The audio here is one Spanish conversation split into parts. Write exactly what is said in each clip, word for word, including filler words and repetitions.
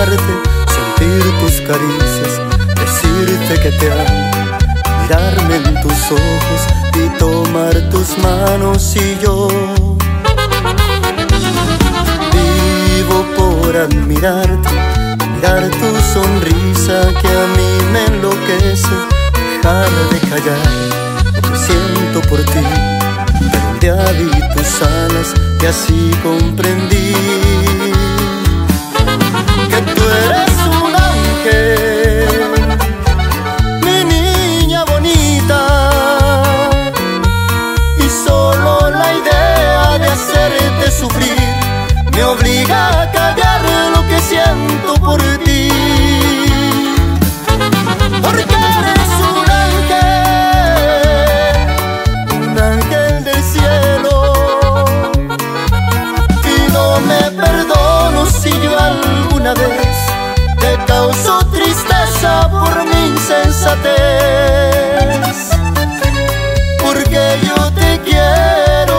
abrazarte, sentir tus caricias, decirte que te amo, mirarme en tus ojos y tomar tus manos. Y yo vivo por admirarte, mirar tu sonrisa que a mí me enloquece, dejar de callar lo que siento por ti. Pero un día vi tus alas y así comprendí que tú eres un ángel, mi niña bonita, y solo la idea de hacerte sufrir me obliga a callar lo que siento por ti. Porque eres un ángel, un ángel del cielo, y no me perdono si yo alguna vez te causo tristeza por mi insensatez. Porque yo te quiero.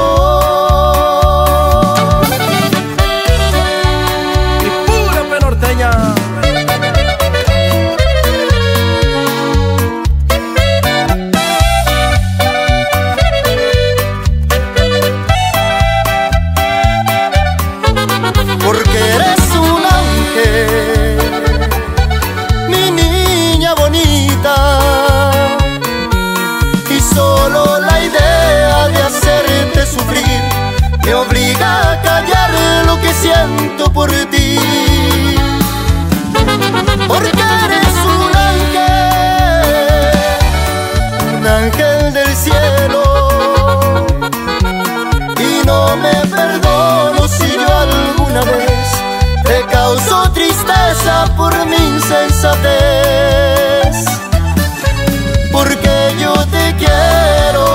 Porque eres un ángel, mi niña bonita, y solo la idea de hacerte sufrir me obliga a callar lo que siento por ti. Porque eres un ángel, un ángel del cielo, y no me perdono si yo alguna vez te causo tristeza por mi insensatez. Porque yo te quiero.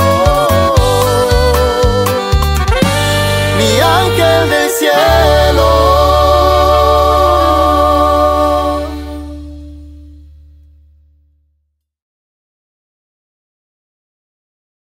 Mi ángel del cielo.